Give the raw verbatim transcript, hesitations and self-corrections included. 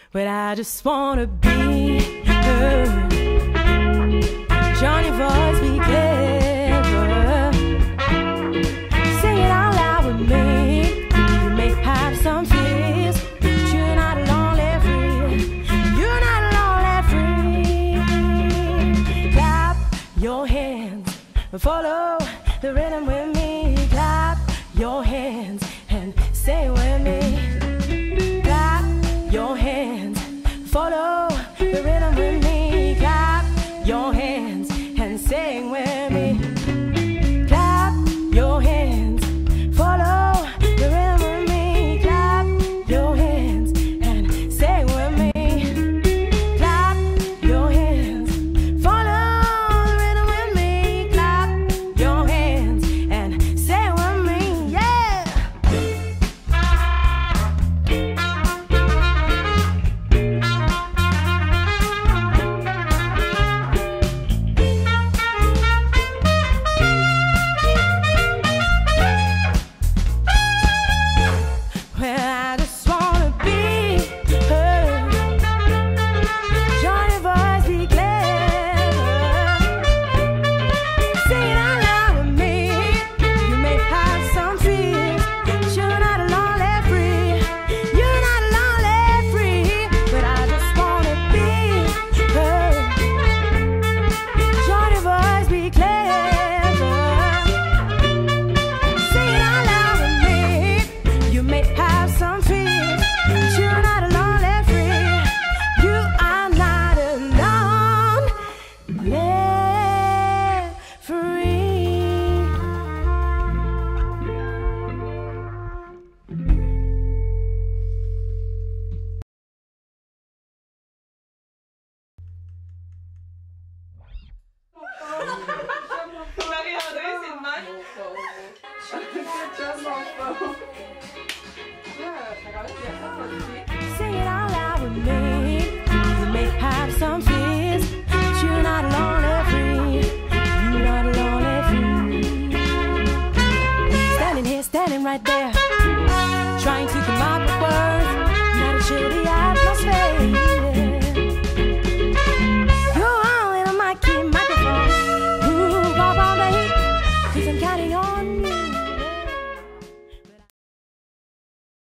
but I just wanna be heard. Join your voice, be clever. Sing it out loud with me. You may have some fears, but you're not lonely free. You're not lonely free. Clap your hands, follow the rhythm with me. Clap your hands and say with me. Clap your hands, follow the rhythm with me. Clap your hands and sing with me. Clap your hands, follow the rhythm with me. Clap your hands and sing with me. Clap your hands, follow the rhythm with me. Clap your hands and sing with me. Yeah. Well, I just wanna be heard. Join your voice, be clever. Sing it out loud with me. You may have some fears, but you're not lonely free. You're not lonely free, but I just wanna be heard. Join your voice, be clever. Sing it out loud with me. You may have some fears, but you're not lonely free. You are not alone, live free. Marie-André, c'est le même. Good job, mon faux. Là, ça va être bien.